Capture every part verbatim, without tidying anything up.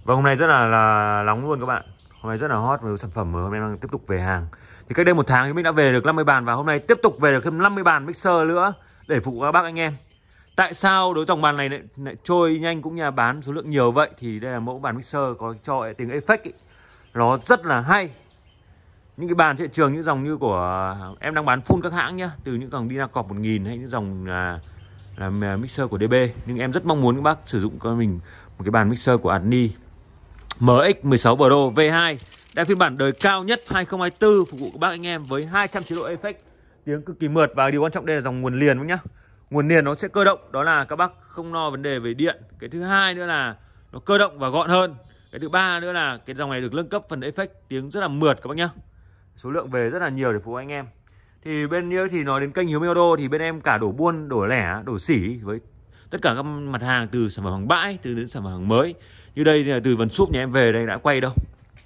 Và hôm nay rất là, là nóng luôn các bạn. Hôm nay rất là hot với sản phẩm mà hôm nay đang tiếp tục về hàng. Thì cách đây một tháng thì mình đã về được năm mươi bàn và hôm nay tiếp tục về được thêm năm mươi bàn mixer nữa để phục vụ các bác anh em. Tại sao đối dòng bàn này lại, lại trôi nhanh cũng như là bán số lượng nhiều vậy? Thì đây là mẫu bàn mixer có cho tiếng effect ý. Nó rất là hay. Những cái bàn thị trường những dòng như của em đang bán full các hãng nhá, từ những dòng Dynacop một nghìn hay những dòng là, là mixer của đê bê. Nhưng em rất mong muốn các bác sử dụng cho mình một cái bàn mixer của Adni em ích mười sáu Pro V hai. Đây phiên bản đời cao nhất hai không hai tư phục vụ các bác anh em với hai trăm chế độ effect. Tiếng cực kỳ mượt và điều quan trọng đây là dòng nguồn liền nhá. Nguồn liền nó sẽ cơ động, đó là các bác không lo vấn đề về điện. Cái thứ hai nữa là nó cơ động và gọn hơn. Cái thứ ba nữa là cái dòng này được nâng cấp phần effect, tiếng rất là mượt các bác nhá. Số lượng về rất là nhiều để phục vụ anh em. Thì bên như thì nói đến kênh Hiếu My Auto thì bên em cả đổ buôn, đổ lẻ, đổ xỉ với tất cả các mặt hàng từ sản phẩm hàng bãi từ đến sản phẩm hàng mới. Như đây là từ Vân Súp nhà em về đây đã quay đâu.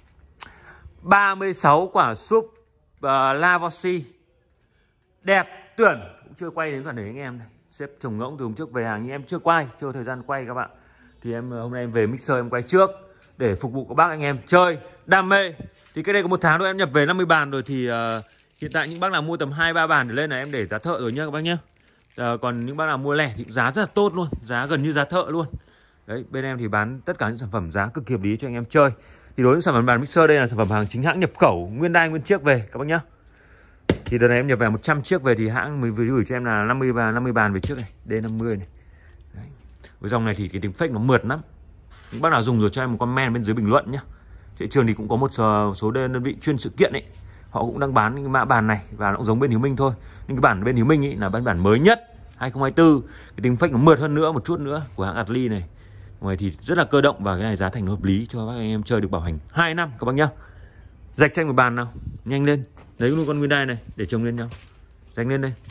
ba mươi sáu quả súp uh, Lavoisier đẹp tuyển, cũng chưa quay đến phần để anh em này. Xếp trồng ngỗng từ hôm trước về hàng nhưng em chưa quay, chưa có thời gian quay các bạn. Thì em hôm nay em về mixer em quay trước để phục vụ các bác anh em chơi đam mê. Thì cái đây có một tháng thôi em nhập về năm mươi bàn rồi thì uh, hiện tại những bác nào mua tầm hai ba bàn để lên là em để giá thợ rồi nhá các bác nhá. Uh, còn những bác nào mua lẻ thì giá rất là tốt luôn, giá gần như giá thợ luôn. Đấy, bên em thì bán tất cả những sản phẩm giá cực kỳ hợp lý cho anh em chơi. Thì đối với sản phẩm bàn mixer đây là sản phẩm hàng chính hãng nhập khẩu, nguyên đai nguyên chiếc về các bác nhá. Thì đợt này em nhập về một trăm chiếc về thì hãng mới vừa gửi cho em là năm mươi và năm mươi bàn về trước này, D năm mươi này. Đấy. Với dòng này thì cái tiếng fake nó mượt lắm. Những bác nào dùng rồi cho em một comment bên dưới bình luận nhá. Thị trường thì cũng có một số đơn vị chuyên sự kiện ấy, họ cũng đang bán những mã bàn này và nó cũng giống bên Hiếu Minh thôi. Nhưng cái bản bên Hiếu Minh ấy là bản bản mới nhất hai không hai tư, cái tiếng fake nó mượt hơn nữa một chút nữa của hãng Adli này. Ngoài thì rất là cơ động và cái này giá thành nó hợp lý cho các anh em chơi được bảo hành hai năm các bác nhá. Rạch tranh một bàn nào, nhanh lên. Lấy luôn con nguyên đai này để chồng lên nhau. Rạch lên đây.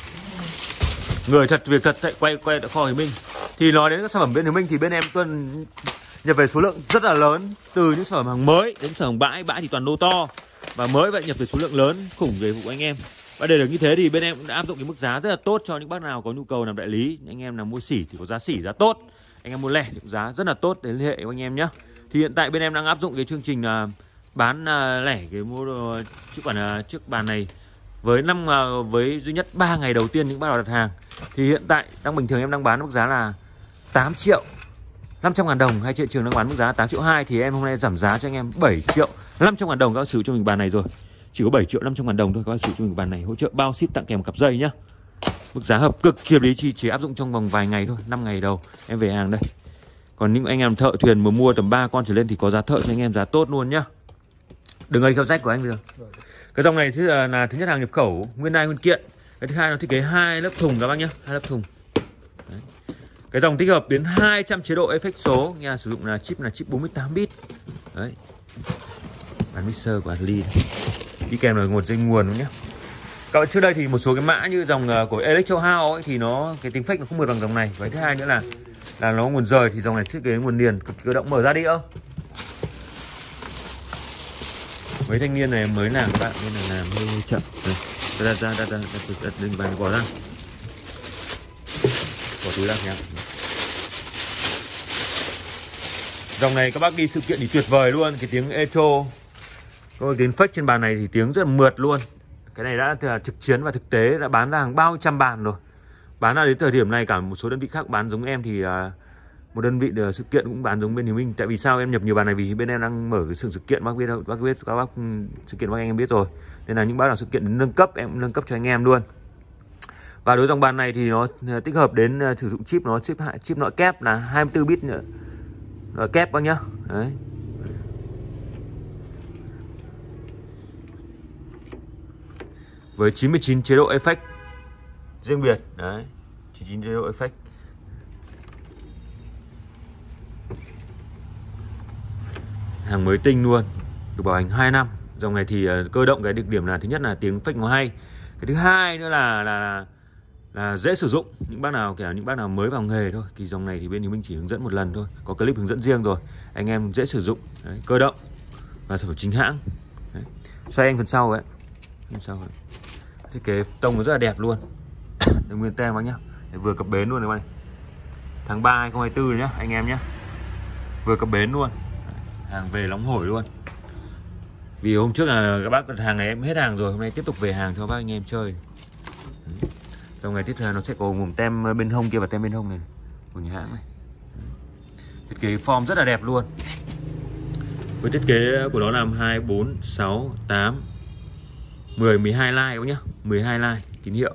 Người thật việc thật chạy quay quay tại kho Hiếu Minh. Thì nói đến các sản phẩm bên Hiếu Minh thì bên em tuần nhập về số lượng rất là lớn, từ những sản phẩm hàng mới đến sản phẩm bãi, bãi thì toàn lô to và mới vậy nhập về số lượng lớn khủng về phục vụ anh em. Và để được như thế thì bên em cũng đã áp dụng cái mức giá rất là tốt cho những bác nào có nhu cầu làm đại lý. Những anh em nào mua xỉ thì có giá xỉ giá tốt, anh em mua lẻ thì có giá rất là tốt để liên hệ với anh em nhé. Thì hiện tại bên em đang áp dụng cái chương trình là bán uh, lẻ cái mua đồ, chiếc bản uh, chiếc bàn này với năm uh, với duy nhất ba ngày đầu tiên những bác nào đặt hàng. Thì hiện tại đang bình thường em đang bán mức giá là tám triệu năm trăm ngàn đồng, hay thị trường đang bán mức giá tám triệu hai thì em hôm nay giảm giá cho anh em bảy triệu năm trăm ngàn đồng các bác sử cho mình bàn này rồi. Chỉ có bảy triệu năm trăm ngàn đồng thôi các bác sử cho mình bàn này, hỗ trợ bao ship tặng kèm một cặp dây nhá. Mức giá hợp cực kỳ hợp lý, chỉ, chỉ áp dụng trong vòng vài ngày thôi, năm ngày đầu em về hàng đây. Còn những anh em thợ thuyền mà mua tầm ba con trở lên thì có giá thợ cho anh em giá tốt luôn nhá. Đừng ấy theo rách của anh bây giờ. Cái dòng này thứ là, là thứ nhất hàng nhập khẩu, nguyên đai nguyên kiện. Cái thứ hai nó thiết kế hai lớp thùng các bác nhá, hai lớp thùng. Đấy. Cái dòng tích hợp đến hai trăm chế độ effect số, nha, sử dụng là chip là chip bốn mươi tám bit. Đấy. Bàn mixer của Adli đi kèm là một dây nguồn nhé. Các bạn trước đây thì một số cái mã như dòng của Electro House ấy, thì nó cái tiếng fake nó không mượt bằng dòng này. Và thứ hai nữa là là nó nguồn rời thì dòng này thiết kế nguồn liền cực cơ động. Mở ra đi ơ. Mấy thanh niên này mới làm các bạn nên là làm hơi chậm. Ra ra ra ra ra đừng bàn bỏ ra. Bỏ túi ra nhé. Dòng này các bác đi sự kiện thì tuyệt vời luôn, cái tiếng echo, có tiếng fake trên bàn này thì tiếng rất là mượt luôn. Cái này đã là thực chiến và thực tế đã bán ra hàng bao trăm bàn rồi. Bán ra đến thời điểm này cả một số đơn vị khác bán giống em thì uh, một đơn vị uh, sự kiện cũng bán giống bên Hiếu Minh. Tại vì sao em nhập nhiều bàn này, vì bên em đang mở cái sự sự kiện, bác biết đâu, bác biết các bác sự kiện bác anh em biết rồi. Nên là những bác nào sự kiện đến nâng cấp em cũng nâng cấp cho anh em luôn. Và đối dòng bàn này thì nó uh, tích hợp đến uh, sử dụng chip, nó chip chip nội kép là hai mươi tư bit nữa. Nội kép bác nhá. Đấy. Với chín mươi chín chế độ effect riêng biệt. Đấy, chín mươi chín chế độ effect. Hàng mới tinh luôn, được bảo hành hai năm. Dòng này thì uh, cơ động cái đặc điểm là thứ nhất là tiếng fake nó hay. Cái thứ hai nữa là là là dễ sử dụng. Những bác nào kiểu những bác nào mới vào nghề thôi thì dòng này thì bên Hiếu Minh chỉ hướng dẫn một lần thôi, có clip hướng dẫn riêng rồi. Anh em dễ sử dụng. Đấy, cơ động và sản phẩm chính hãng. Đấy. Xoay anh phần sau ấy. Phần sau ấy. Thiết kế tông nó rất là đẹp luôn. Đây, nguyên tem bác nhá. Đây, vừa cập bến luôn các bạn. Tháng ba hai không hai tư nhá anh em nhá. Vừa cập bến luôn. hàng về nóng hổi luôn. Vì hôm trước là các bác hàng này em hết hàng rồi, hôm nay tiếp tục về hàng cho các bác anh em chơi. Trong ngày tiếp theo nó sẽ có gồm tem bên hông kia và tem bên hông này của nhà hãng này. Thiết kế form rất là đẹp luôn. Với thiết kế của nó là hai, bốn, sáu, tám, mười, mười hai like các bác nhá, mười hai like tín hiệu.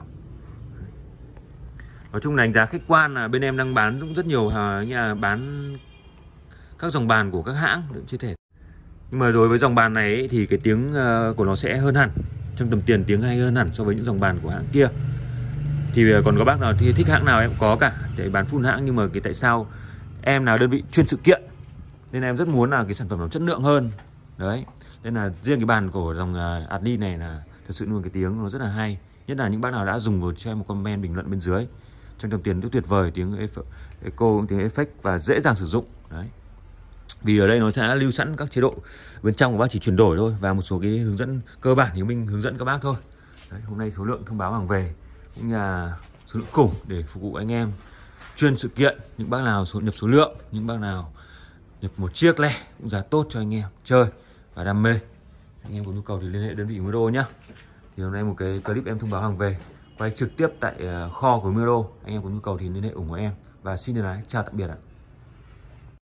Nói chung đánh giá khách quan là bên em đang bán cũng rất nhiều, như là bán các dòng bàn của các hãng chưa thể. Nhưng mà đối với dòng bàn này ấy, thì cái tiếng của nó sẽ hơn hẳn, trong tầm tiền tiếng hay hơn hẳn so với những dòng bàn của hãng kia. Thì còn có bác nào thì thích hãng nào em có cả để bán full hãng, nhưng mà cái tại sao em là đơn vị chuyên sự kiện nên em rất muốn là cái sản phẩm nó chất lượng hơn. Đấy, nên là riêng cái bàn của dòng Adlin này là thật sự luôn cái tiếng nó rất là hay. Nhất là những bác nào đã dùng rồi cho em một comment bình luận bên dưới. Trong tầm tiền rất tuyệt vời, tiếng eco, tiếng effect và dễ dàng sử dụng. Đấy. Vì ở đây nó sẽ lưu sẵn các chế độ bên trong của bác chỉ chuyển đổi thôi, và một số cái hướng dẫn cơ bản thì mình hướng dẫn các bác thôi. Đấy, hôm nay số lượng thông báo hàng về cũng như là số lượng khủng để phục vụ anh em chuyên sự kiện. Những bác nào số nhập số lượng, những bác nào nhập một chiếc lẻ cũng giá tốt cho anh em chơi và đam mê. Anh em có nhu cầu thì liên hệ đơn vị Miro nhá. Thì hôm nay một cái clip em thông báo hàng về quay trực tiếp tại kho của Miro. Anh em có nhu cầu thì liên hệ ủng hộ em. Và xin được nói chào tạm biệt ạ.